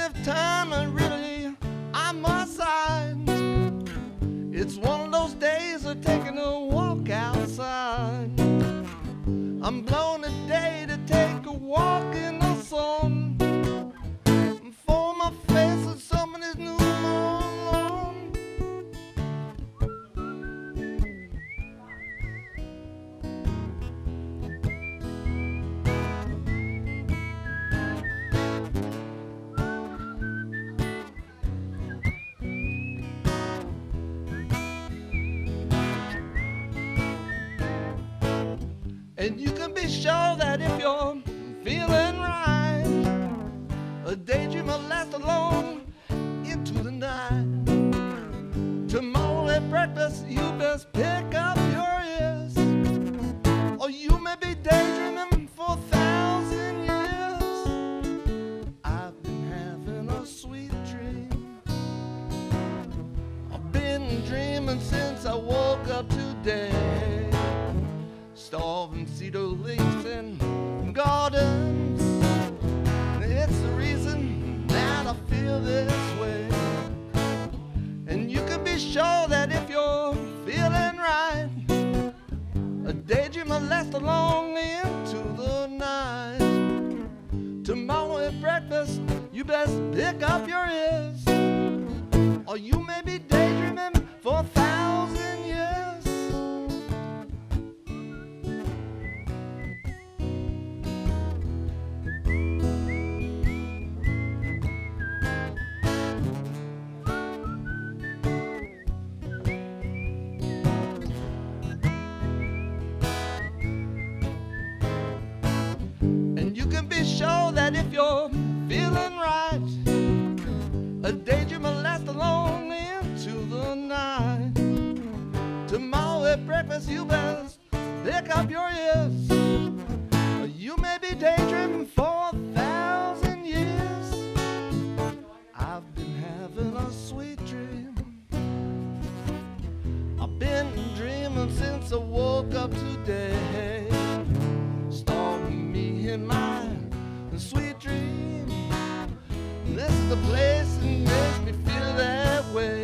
if time really I must sign. It's one of those days of taking a walk outside. I'm blown today to take a walk in the sun. For my face and some of this new lawn. And you can be sure that if you're feeling right, a daydream will last along into the night. Tomorrow at breakfast, you best pick up your ears, or you may be daydreaming for 1,000 years. I've been having a sweet dream. I've been dreaming since I woke up today. Starving cedar lakes and gardens, it's the reason that I feel this way. And you can be sure that if you're feeling right, a daydream will last along into the night. Tomorrow at breakfast, you best pick up your ears, or you may be daydreaming for 1,000 years. Sure that if you're feeling right, a daydream will last along into the night. Tomorrow at breakfast, you best pick up your ears, or you may be daydreaming for 1,000 years. I've been having a sweet dream. I've been dreaming since I woke up today. Storming me in my sweet dream. This is the place that makes me feel that way.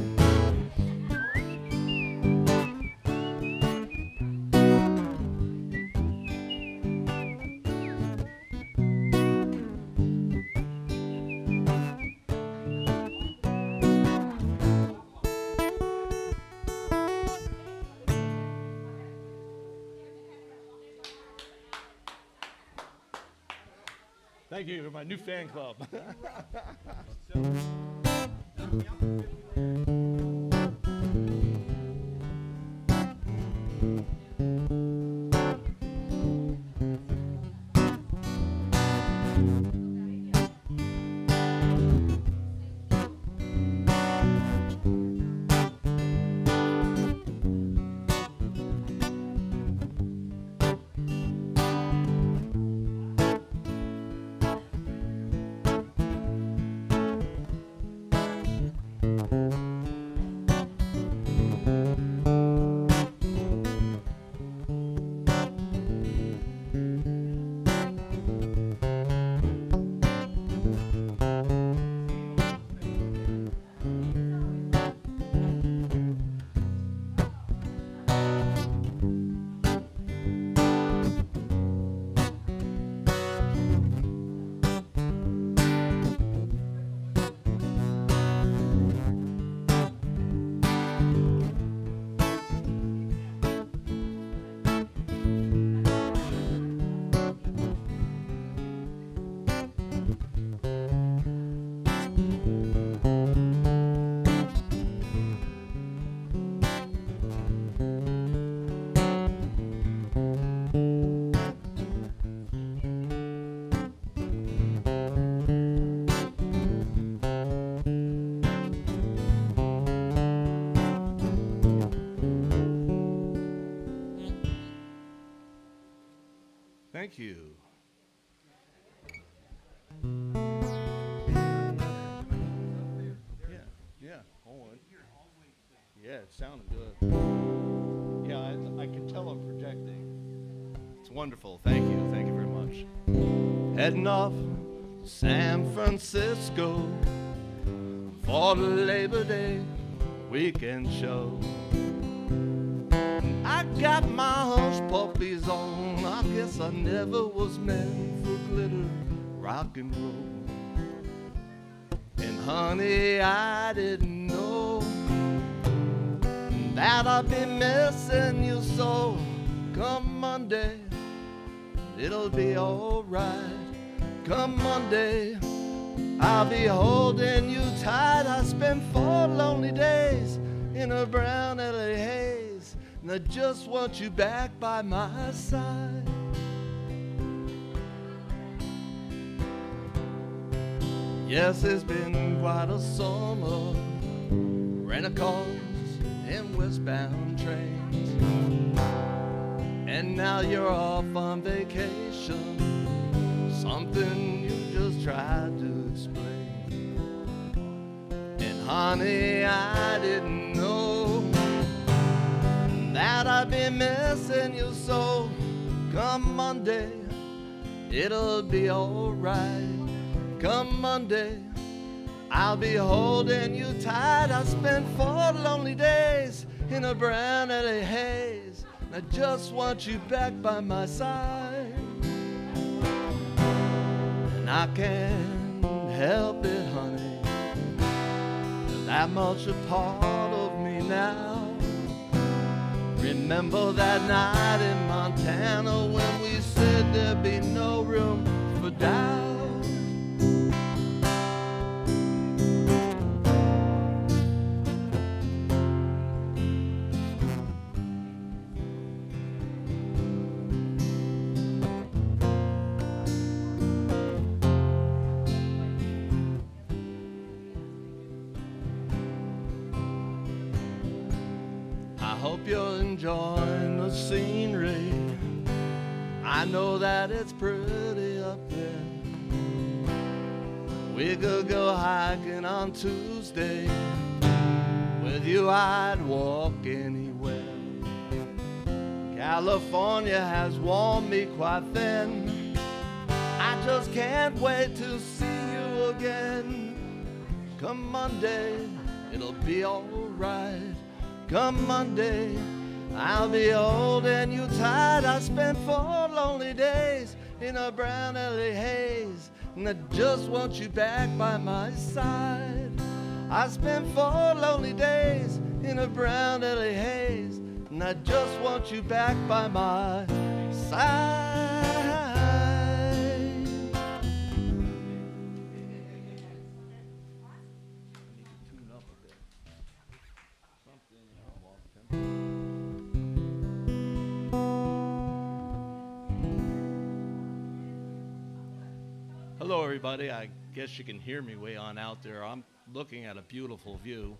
Thank you, my new fan club. Thank you. Yeah, hold on. Yeah, it sounded good. Yeah, I can tell I'm projecting. It's wonderful. Thank you very much. Heading off San Francisco for the Labor Day weekend show. I got my hush puppies on. I guess I never was meant for glitter, rock and roll. And honey, I didn't know that I'd be missing you so. Come Monday, it'll be alright. Come Monday, I'll be holding you tight. I spent 4 lonely days in a brown LA haze, and I just want you back by my side. Yes, it's been quite a summer, rent-a-cars and westbound trains, and now you're off on vacation, something you just tried to explain. And honey, I didn't know that I'd be missing you so. Come Monday, it'll be alright. Come Monday, I'll be holding you tight. I spent 4 lonely days in a brown LA haze, and I just want you back by my side. And I can't help it, honey, you're that much a part of me now. Remember that night in Montana when we said there'd be no room for doubt. I hope you're enjoying the scenery. I know that it's pretty up there. We could go hiking on Tuesday. With you I'd walk anywhere. California has worn me quite thin. I just can't wait to see you again. Come Monday, it'll be alright. Come Monday, I'll be holding you tight. I spent 4 lonely days in a brown LA haze, and I just want you back by my side. I spent 4 lonely days in a brown LA haze, and I just want you back by my side. Hello everybody, I guess you can hear me way on out there. I'm looking at a beautiful view.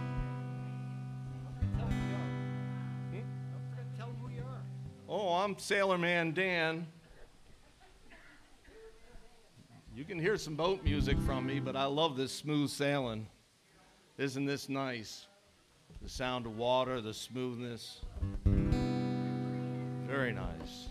Tell them who you are. Oh, I'm Sailorman Dan. You can hear some boat music from me, but I love this smooth sailing. Isn't this nice? The sound of water, the smoothness. Very nice.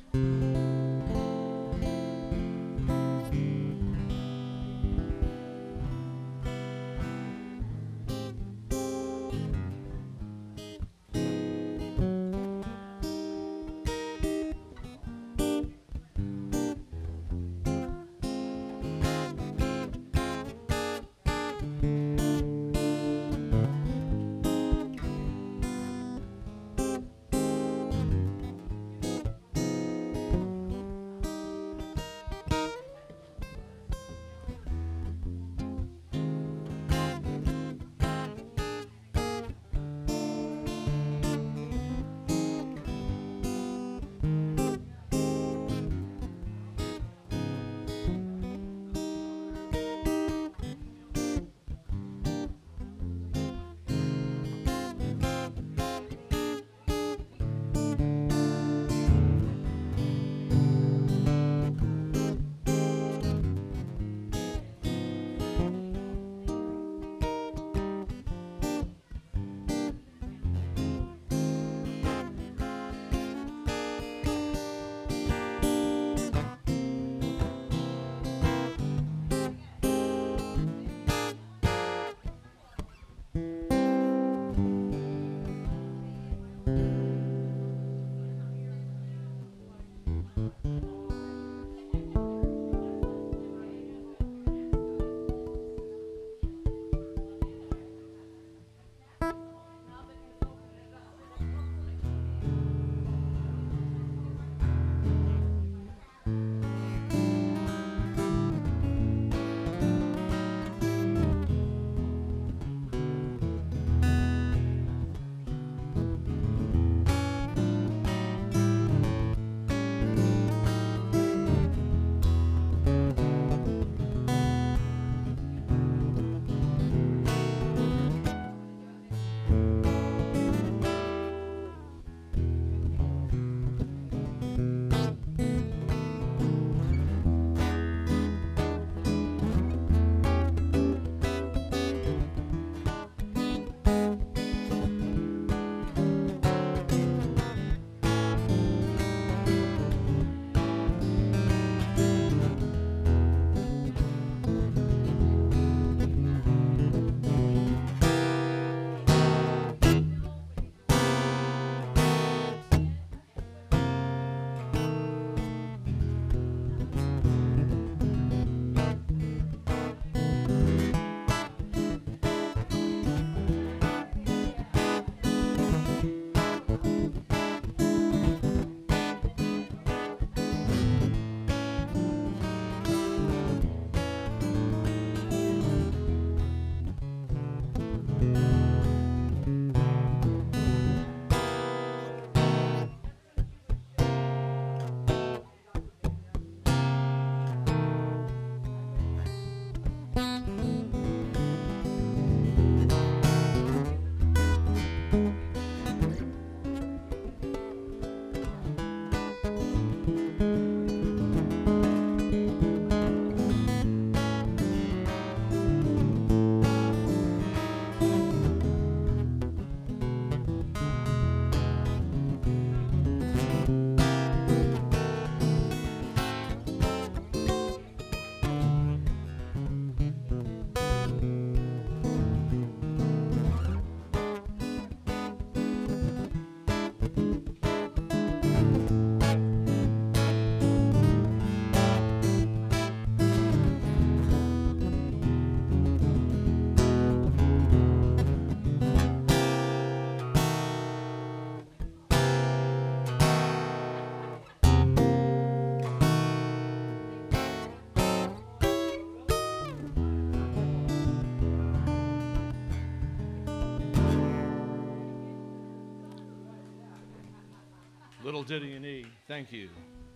little ditty in E. Thank you.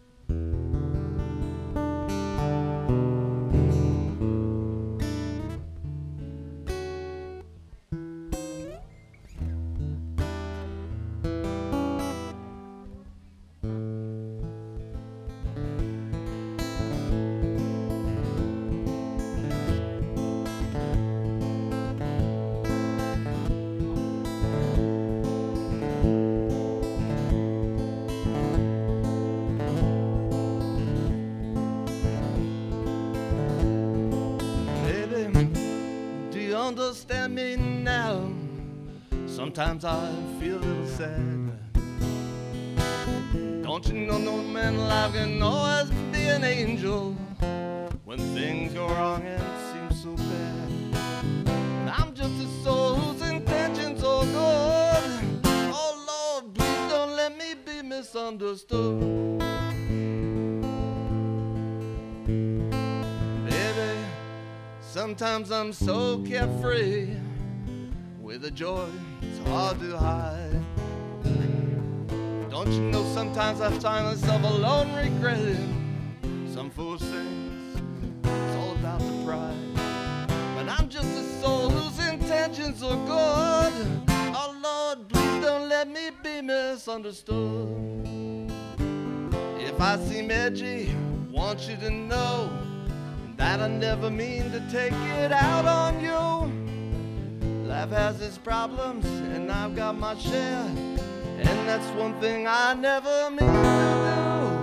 Understand me now. Sometimes I feel a little sad. Don't you know no man alive can always be an angel when things go wrong and it seems so bad? I'm just a soul whose intentions are good. Oh Lord, please don't let me be misunderstood. Sometimes I'm so carefree with a joy it's hard to hide. Don't you know sometimes I find myself alone regretting some foolish things. It's all about the pride. But I'm just a soul whose intentions are good. Oh Lord, please don't let me be misunderstood. If I seem edgy, want you to know that I never mean to take it out on you. Life has its problems and I've got my share, and that's one thing I never mean to do.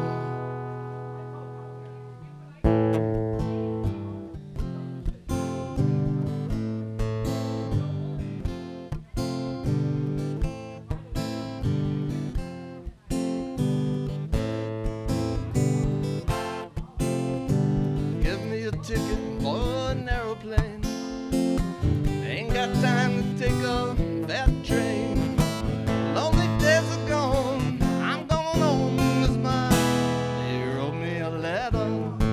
Ticket for an aeroplane. Ain't got time to take that train. Lonely days are gone, I'm going home. As my lady wrote me a letter.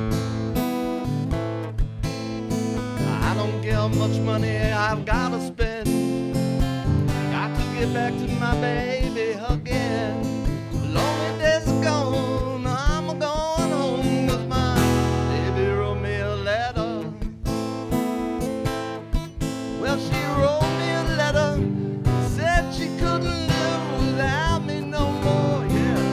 I don't care how much money I've got to spend. Got to get back to my baby again. Lonely days are gone, I'm going home. As my baby wrote me a letter. Well, she wrote me a letter, said she couldn't live without me no more, yeah.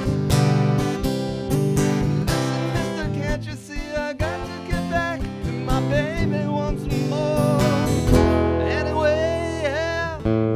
Listen, mister, can't you see I got to get back to my baby once more? Anyway, yeah.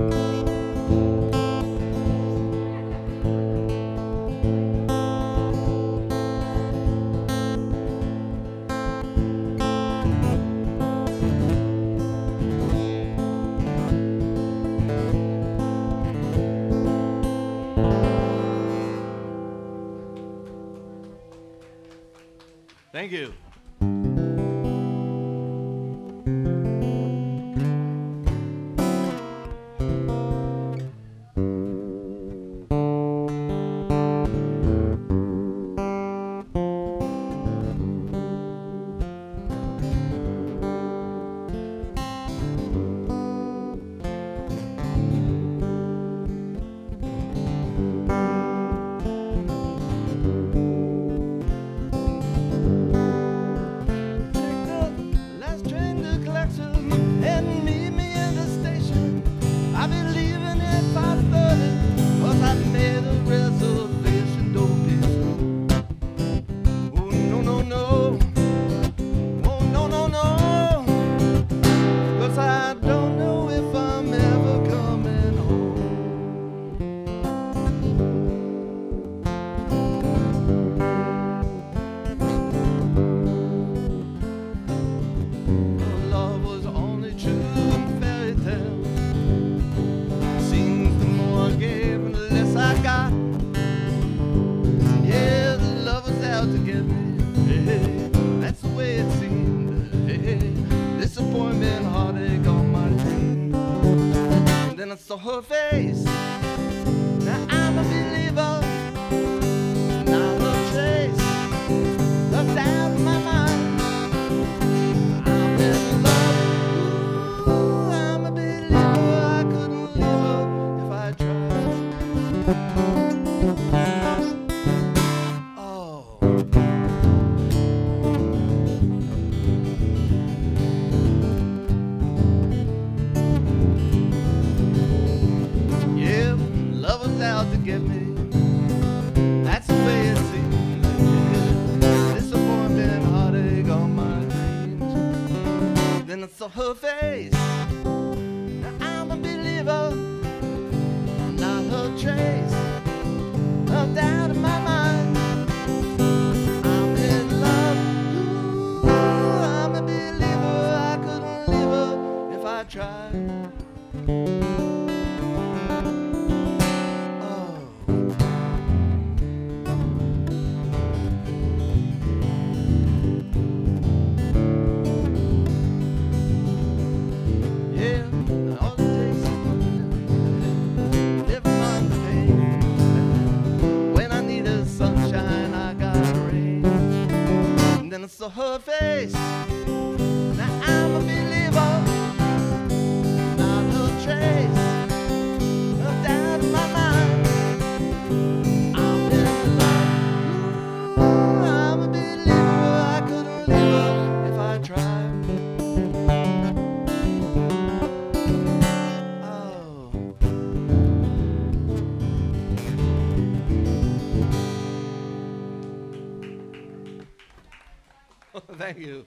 Thank you. I saw her face. Now I'm a believer. Not a trace of doubt in my mind. I'm in love. Ooh, I'm a believer. I couldn't leave her if I tried. then I saw her face. Now I'm a believer, not her trace. A doubt in my mind, I'm in love. Ooh, I'm a believer, I couldn't leave her if I tried. Then I saw her face. Now I'm a believer, not her trace. No doubt in my mind, I'm in love. Ooh, I'm a believer, I couldn't leave her if I tried. Oh, thank you.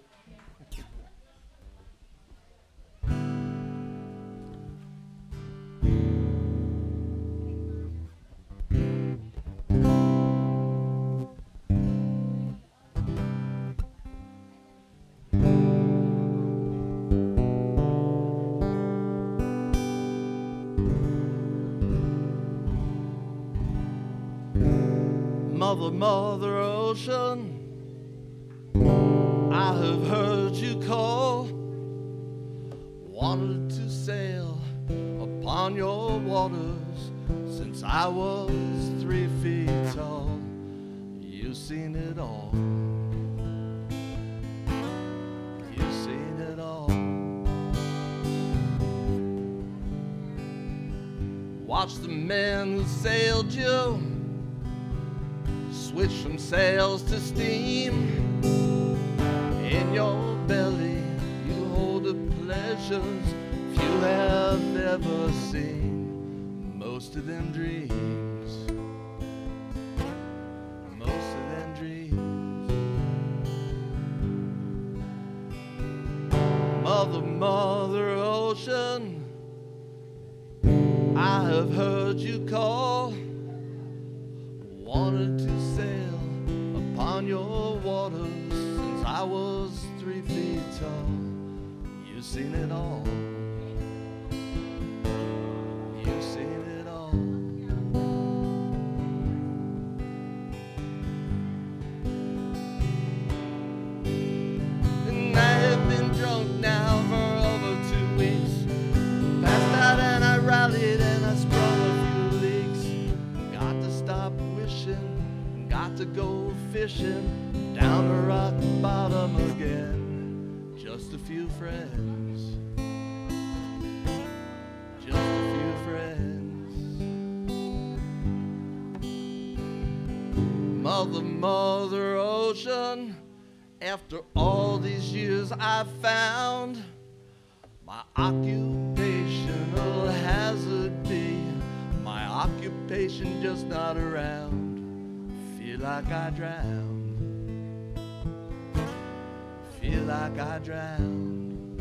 Mother, Mother Ocean, I have heard you call. Wanted to sail upon your waters since I was 3 feet tall. You've seen it all. You've seen it all. Watch the men who sailed you switch from sails to steam. In your belly you hold the pleasures few have ever seen. Most of them dreams, most of them dreams. Mother, Mother Ocean, I have heard you call. Wanted to sail upon your waters since I was 3 feet tall. You've seen it all. You've seen it all. And I have been drunk now for over 2 weeks. Passed out and I rallied and I sprung a few leaks. Got to stop wishing, got to go fishing down the rock bottom again. Just a few friends, just a few friends. Mother, Mother Ocean, after all these years I found my occupational hazard be my occupation just not around. Feel like I drowned. Feel like I drowned.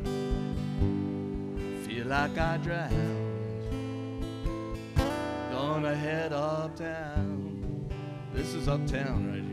Feel like I drowned. Gonna head uptown. This is uptown right here.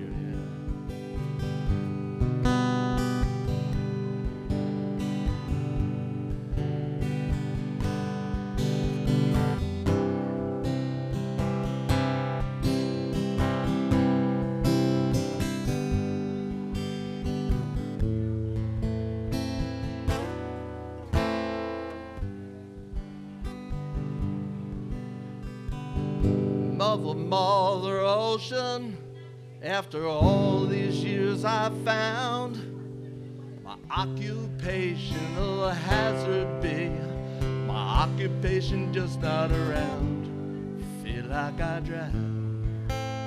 Mother, Mother Ocean, after all these years I found my occupational hazard be my occupation just not around. Feel like I drowned.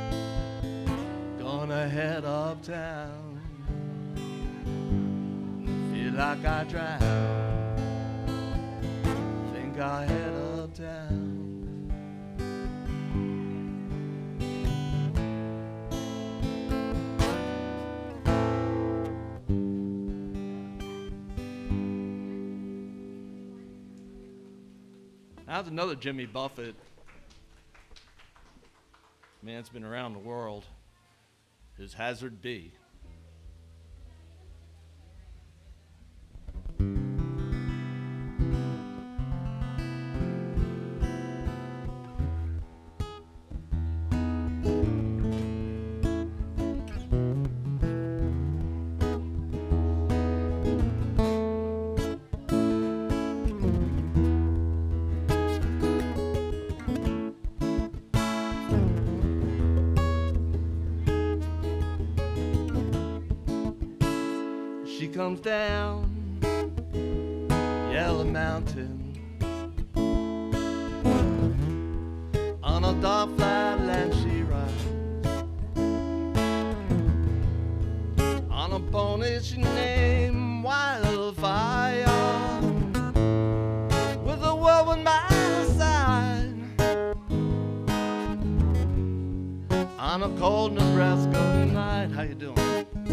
Gonna head uptown. Feel like I drowned. Think I'll head uptown. How's another Jimmy Buffett? Man's been around the world. His Hazard B. She comes down Yellow Mountain on a dark flat land she rides on a pony she named Wildfire with a whirlwind by her side on a cold Nebraska night. How you doing?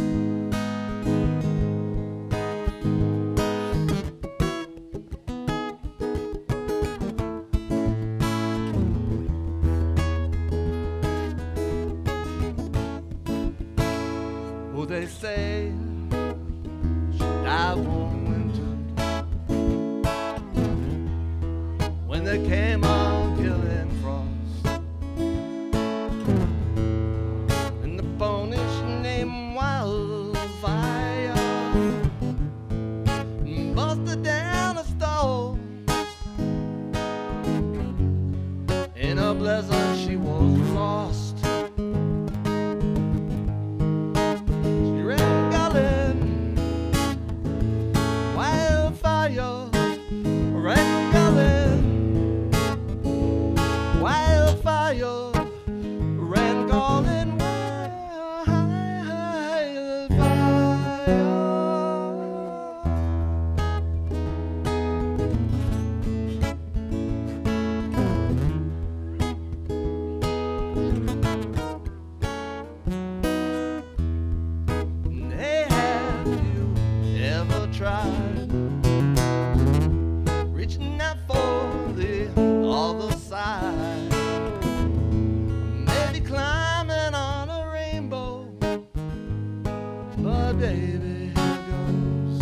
They say she died one winter when they came on killing frost, and the pony she named Wildfire busted down a stove. In a blizzard she was lost. Reaching out for the other side, maybe climbing on a rainbow, but baby, here goes.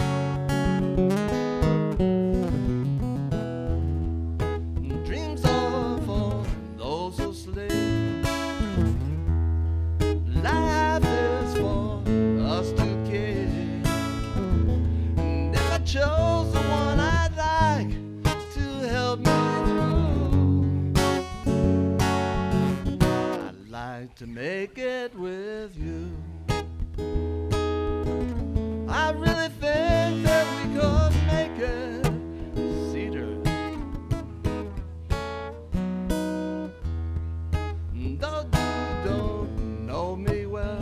Dreams are for those who sleep. Life is for us to keep. And if I chose the one I'd like to help me through, I'd like to make it with you. I really think that we could make it, cedar. Though you don't know me well,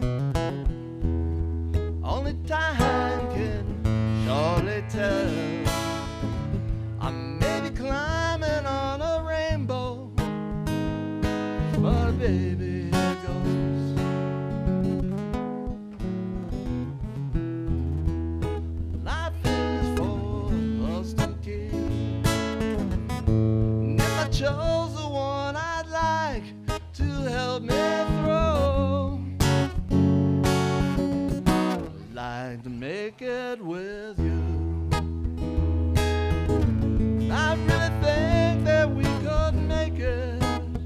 only time can surely tell. I may be climbing on a rainbow, but baby, here goes. Life is for us to keep. And if I chose the one I'd like to help me through, I'd like to make it with you. I really think that we could make it.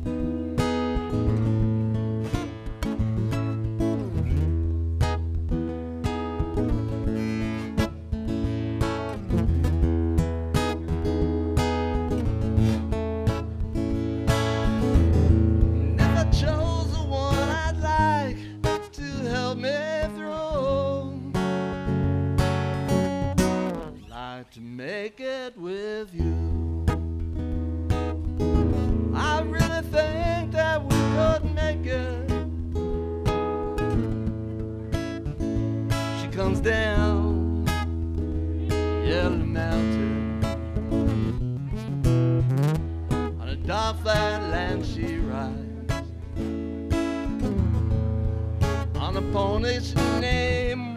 And if I chose the one I'd like to help me through, I'd like to make it with you. I really think that we could make it. She comes down Yellow Mountain on a dark flat land she rides on a pony she named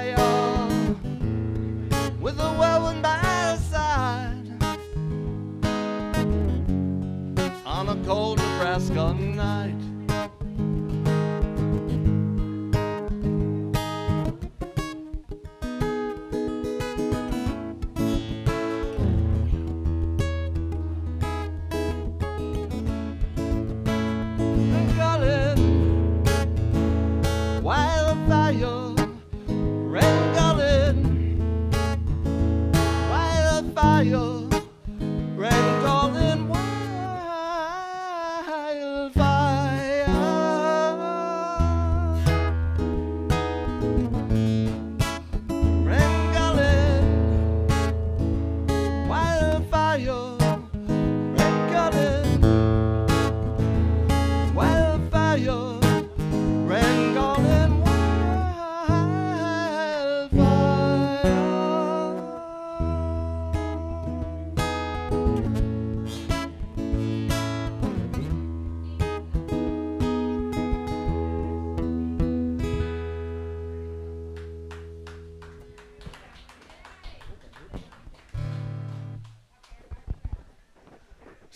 Wildfire with a whirlwind by her side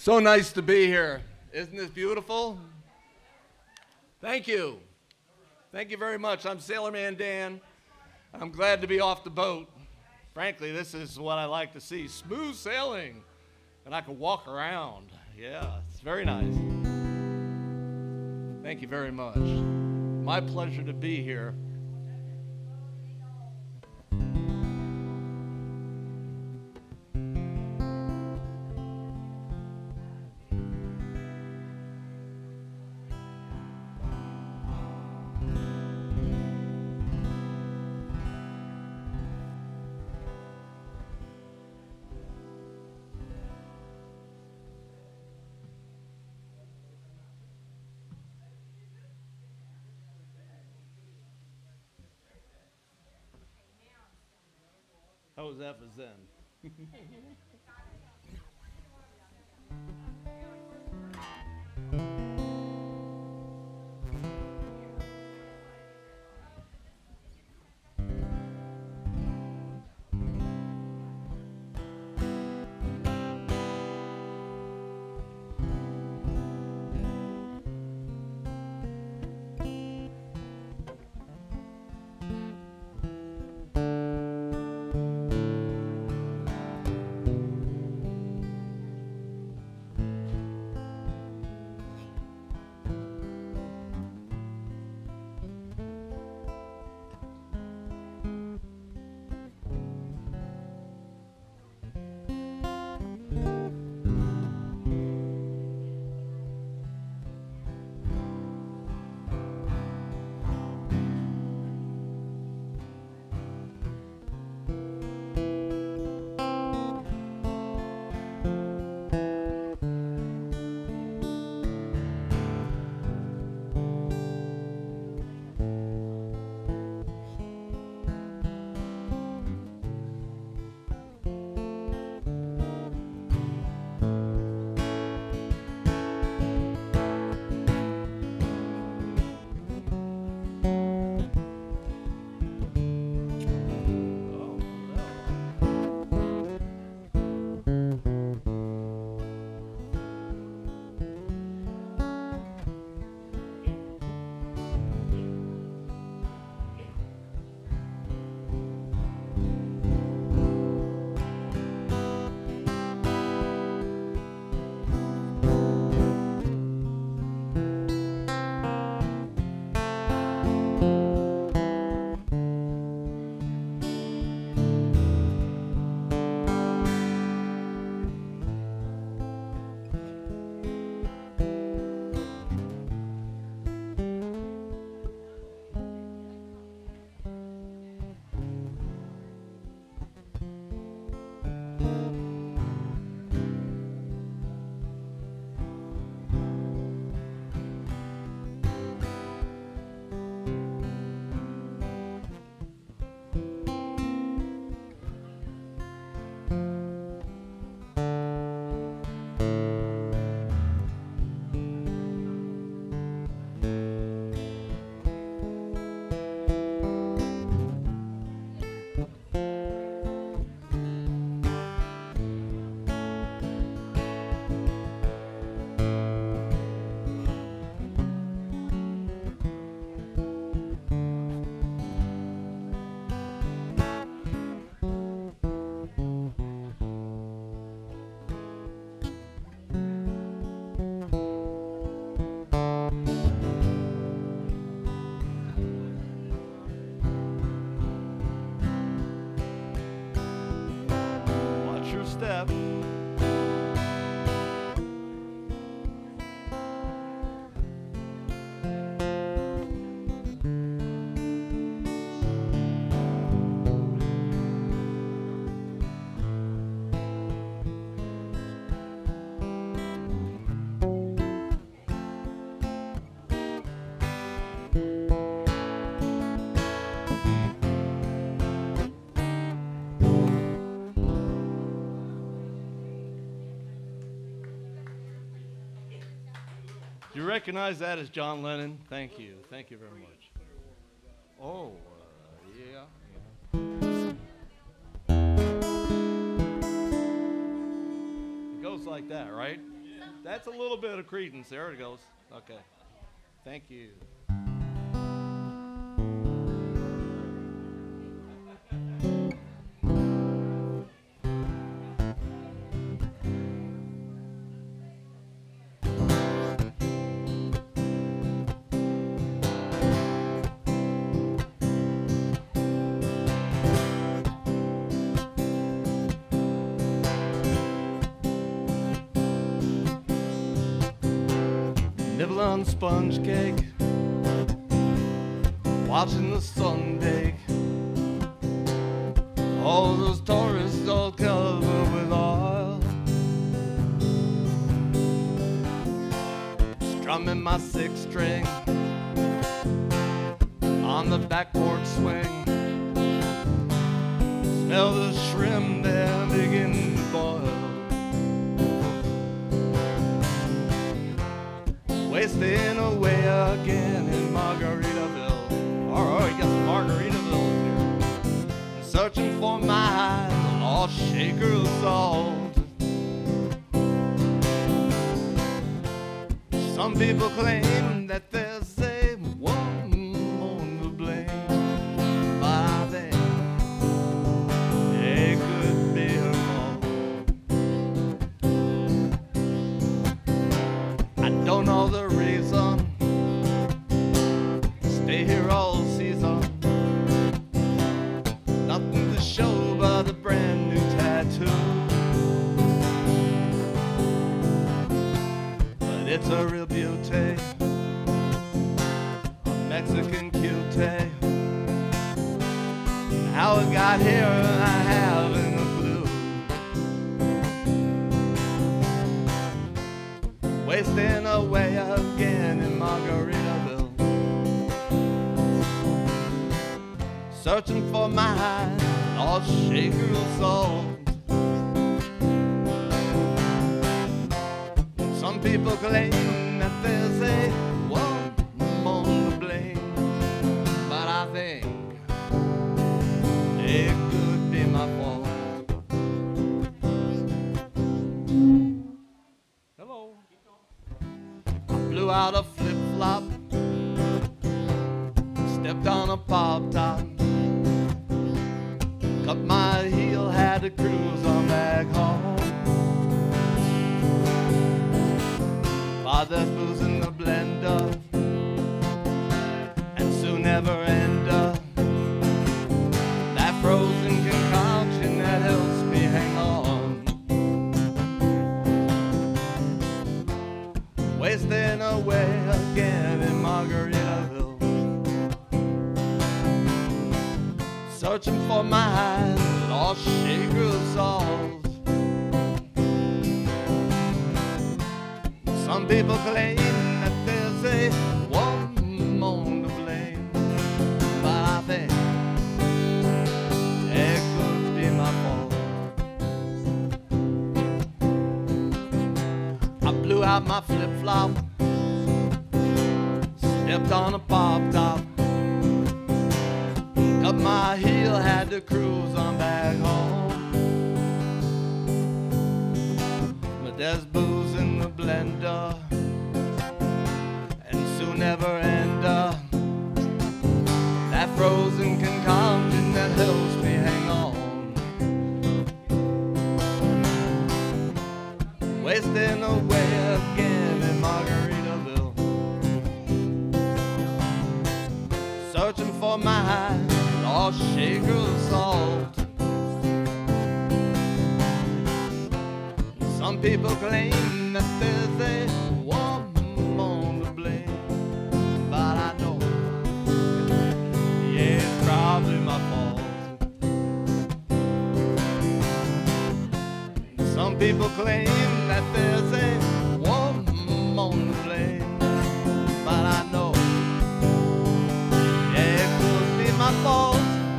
So nice to be here. Isn't this beautiful? Thank you. Thank you very much. I'm Sailorman Dan. I'm glad to be off the boat. Frankly, this is what I like to see. Smooth sailing. And I can walk around. Yeah, it's very nice. Thank you very much. My pleasure to be here. How was that for Zen? Step. Do you recognize that as John Lennon? Thank you. Thank you very much. Oh, yeah. It goes like that, right? That's a little bit of Credence. There it goes. Okay. Thank you. Nibble on sponge cake, watching the sun bake. All those tourists all covered with oil, strumming my six string on the back porch swing. Smell the shrimp, they're beginning to boil. Wasting away again in Margaritaville. Alright, got some Margaritaville here. Searching for my lost shaker of salt. Some people claim that there's a woman to blame, but I think it could be her fault. I don't know the reason, stay here all season. Nothing to show but a brand new tattoo, but it's a real beauty, a Mexican cutie. How it got here I haven't a clue. Wasting away again in Margaritaville, searching for my lost shaker of salt. Some people claim that there's a woman to blame, but I think it could be my fault. Hello. I blew out a flip-flop, stepped on a pop-top, cut my heel, had to cruise on back home. There's booze in the blender, and soon never end up. That frozen concoction that helps me hang on. Wasting away again in Margaritaville, searching for my lost shaker of salt. Some people claim that there's a woman to blame, but I think it could be my fault. I blew out my flip-flop, stepped on a pop-top, cut my heel, had to cruise on back home. But there's booze in the blender, and soon never end up. That frozen concoction that helps me hang on. Wasting away again in Margaritaville, searching for my lost shaker of salt. Some people claim that there's a woman to blame, but I know, yeah, it's probably my fault. Some people claim that there's a woman to blame, but I know, yeah, it could be my fault.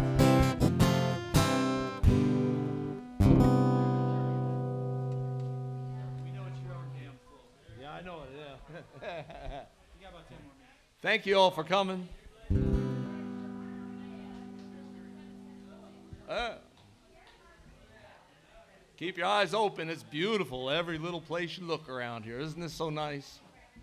I know it, yeah. You got about 10 more minutes. Thank you all for coming. Keep your eyes open. It's beautiful. Every little place you look around here. Isn't this so nice?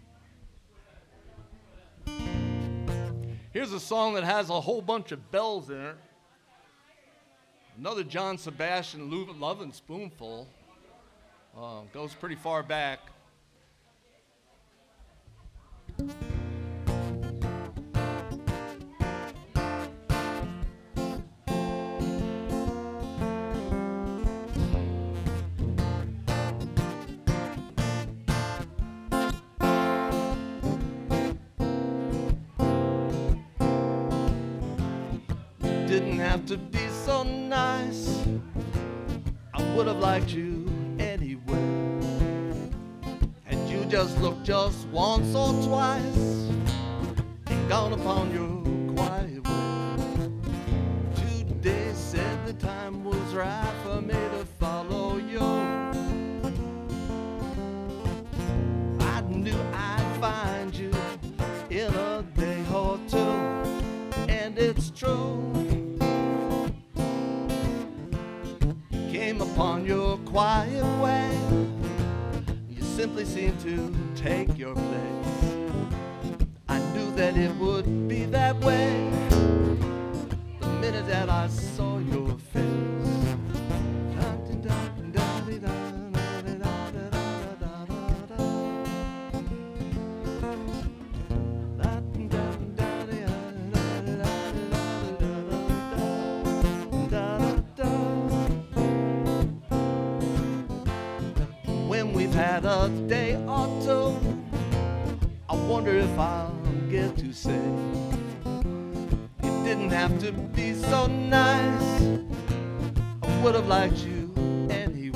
Here's a song that has a whole bunch of bells in it. Another John Sebastian, Lovin' Spoonful. Goes pretty far back. Didn't have to be so nice. I would have liked you anyway. Had you just looked just once or twice and gone upon your quiet way. Today said the time was right for me to follow you. I knew I'd find you in a day or two, and it's true. Came upon your quiet way. You simply seemed to take your place. I knew that it would be that way the minute that I saw your face. Had a day or two, I wonder if I'll get to say it didn't have to be so nice. I would have liked you anyway.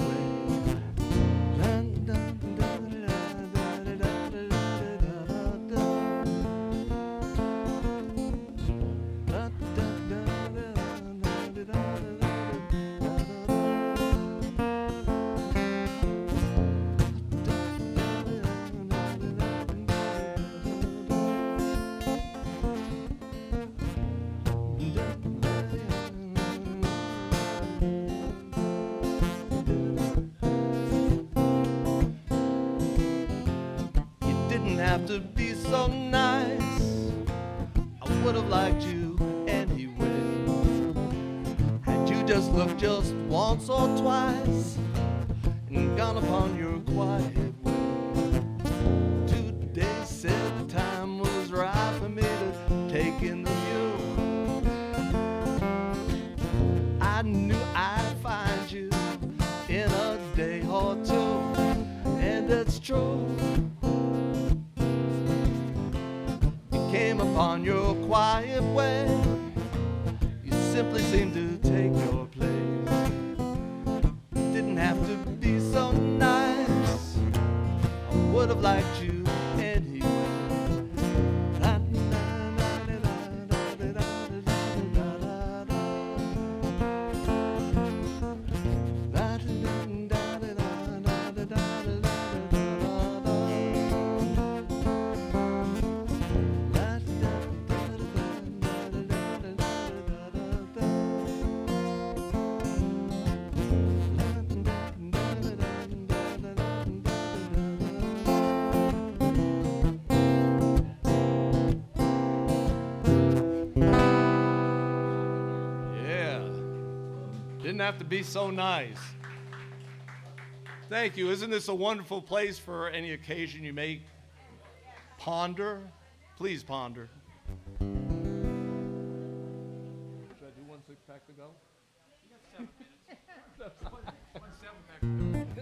Have to be so nice. I would have liked you anyway. Had you just looked just once or twice and gone upon your quiet way. Today said the time was right for me to take in the view. I knew I'd find you in a day or two, and it's true. Came upon your quiet way. You simply seemed to take your place. Didn't have to be so nice. I would have liked you anyway. Didn't have to be so nice. Thank you. Isn't this a wonderful place for any occasion you may ponder? Please ponder. Should I do 1 6-pack to go? You got 7 minutes. one 7-pack to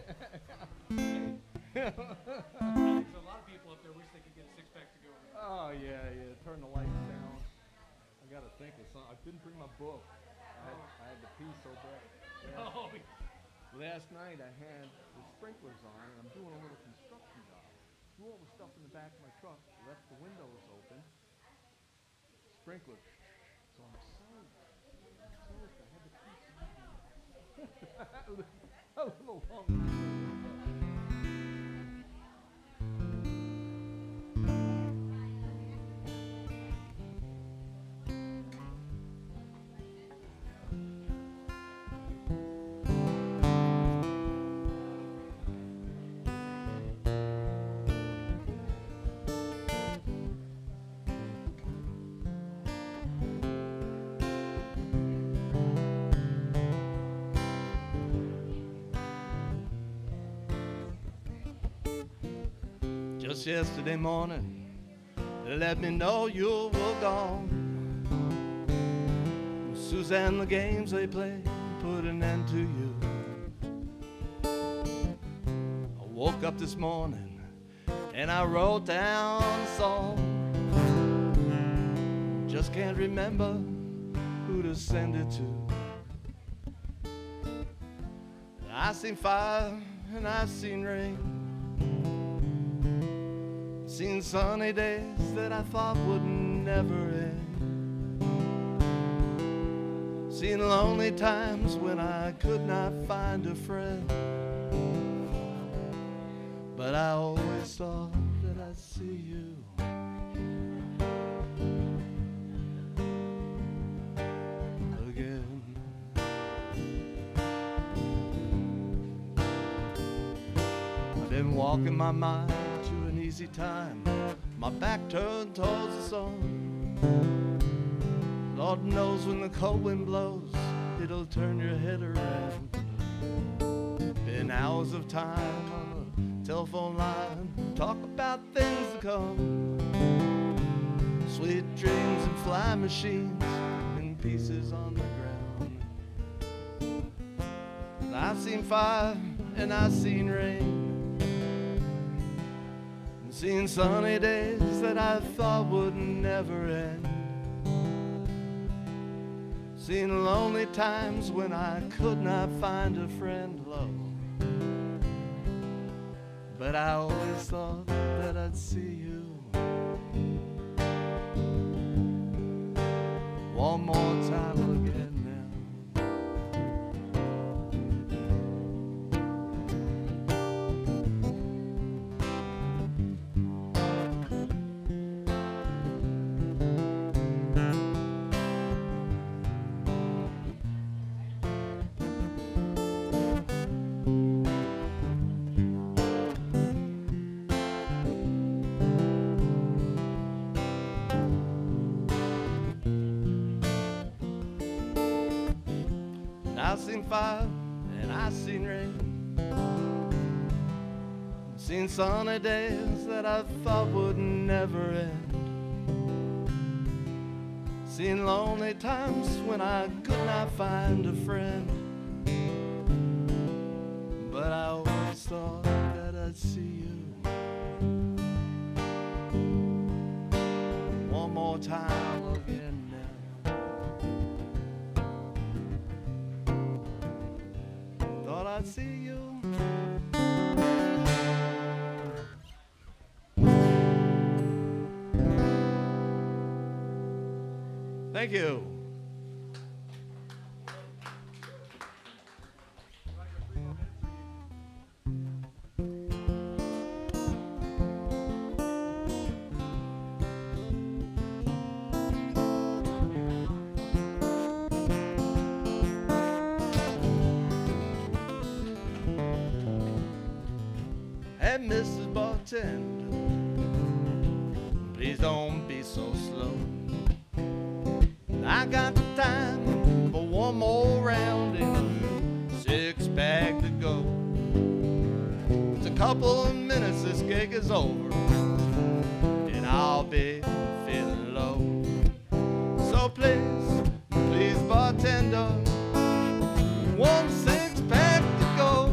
go. So a lot of people up there wish they could get a 6-pack to go. Oh, yeah. Turn the lights down. I got to think of something. I didn't bring my book. I had to pee so bad. Yeah. Oh. Last night I had the sprinklers on and I'm doing a little construction job. Threw all the stuff in the back of my truck, left the windows open. Sprinklers. So I'm soaked. I had to pee a little longer. Just yesterday morning, they let me know you were gone. Suzanne, the games they play put an end to you. I woke up this morning and I wrote down a song. Just can't remember who to send it to. I seen fire and I seen rain, seen sunny days that I thought would never end, seen lonely times when I could not find a friend. But I always thought that I'd see you again. I've been walking my mind to an easy time, my back turned towards the sun. Lord knows when the cold wind blows, it'll turn your head around. Been hours of time on the telephone line, talk about things to come. Sweet dreams and flying machines and pieces on the ground. And I've seen fire and I've seen rain, and seen sunny days that I thought would never end. Seen lonely times when I could not find a friend, Lord. But I always thought that I'd see you one more time again I've seen fire and I've seen rain, seen sunny days that I thought would never end, seen lonely times when I could not find a friend. But I always thought that I'd see you one more time again. I'd see you. Thank you. Hey, Mrs. Bartender, please don't be so slow. I got the time for one more round and a six-pack to go. It's a couple of minutes, this gig is over, and I'll be feeling low. So please, please, bartender, one six-pack to go.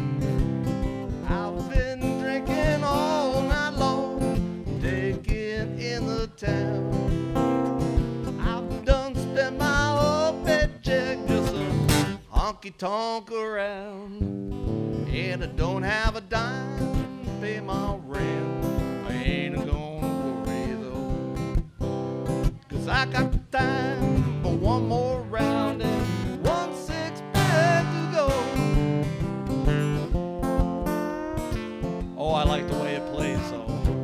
I've been drinking all night long, taking in the town. I've done spent my whole paycheck just a honky-tonk around, and I don't have a dime to pay my rent. I ain't gonna worry though, 'cause I got the time for one more round and one six-pack to go. Oh, I like the way it plays, so.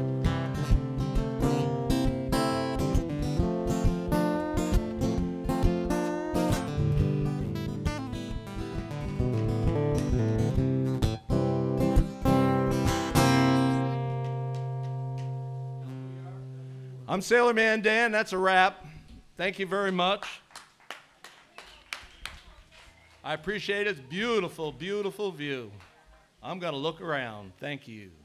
I'm Sailorman Dan, that's a wrap. Thank you very much. I appreciate it. It's beautiful, beautiful view. I'm gonna look around. Thank you.